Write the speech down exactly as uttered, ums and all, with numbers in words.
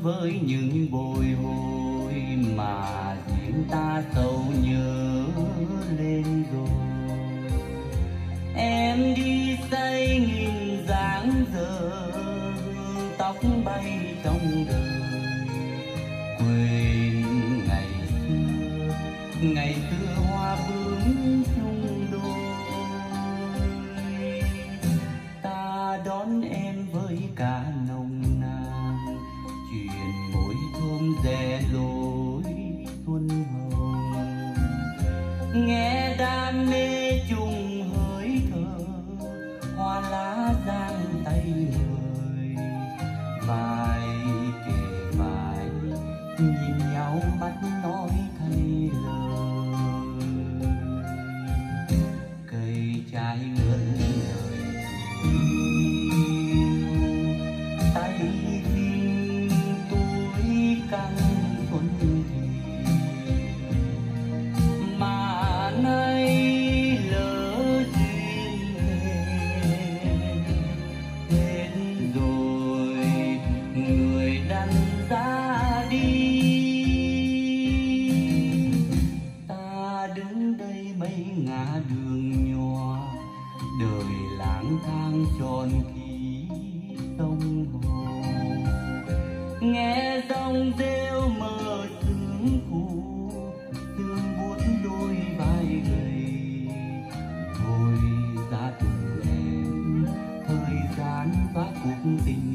với những bồi hồi mà riêng ta sầu nhớ lên rồi. Em đi say nghìn dáng giờ, tóc bay trong đời, quên ngày xưa, ngày xưa hoa bướm chung đôi. Ta đón em với cả nồng nàn, chuyện môi thơm rẽ lối xuân hồng. Nghe đam mê chung hỡi thơ, hoa lá giang tay mời, vai kề vai nhìn nhau mắt nói thay lời. Cây trái ngẩn lời yêu, tay phim tuổi căng xuân thì mà nay lỡ duyên hẹn. Hết rồi người đành ra đi, ta đứng đây mấy ngã đường nhỏ, đời lang thang tròn ký sông hồ. Nghe dòng rêu mờ sương phủ, sương buốt đôi vai gầy. Thôi ra tù em thời gian và cuộc tình